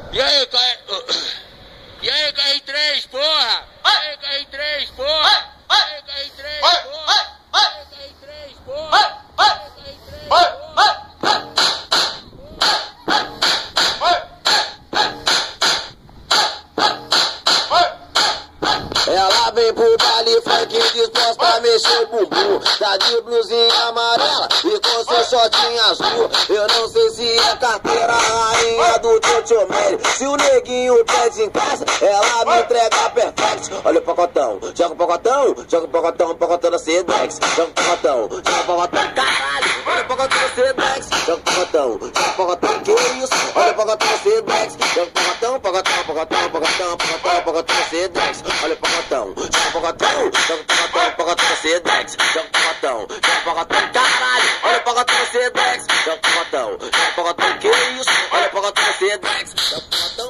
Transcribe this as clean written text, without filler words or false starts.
E aí, E aí, KR3, porra! E aí, KR3, porra! E aí, KR3, porra! E aí, KR3, porra! E aí, KR3, porra! Ela vem pro baile funk disposta a mexer o bumbum. Tá de blusinha amarela e com seu shortinho azul. Eu não sei se é carteira rainha do Tio Mary. Se o neguinho pede em casa, ela me entrega perfect. Olha o pacotão, joga o pacotão, joga o pacotão, pacotão da Sedex. Joga o pacotão, joga o pacotão, caralho. Olha o pacotão da Sedex, joga o pacotão, joga o pacotão, que isso? Olha o pacotão da Sedex, joga o pacotão, pacotão, pacotão, pacotão, pacotão, pacotão da Sedex. Olha o pacotão, joga o pacotão, joga o pacotão, pacotão da Sedex. Joga o pacotão, joga o pacotão, caralho. Olha o pacotão da Sedex, joga o pacotão, joga o pacotão, que isso? Olha o pacotão da Sedex, joga o pacotão.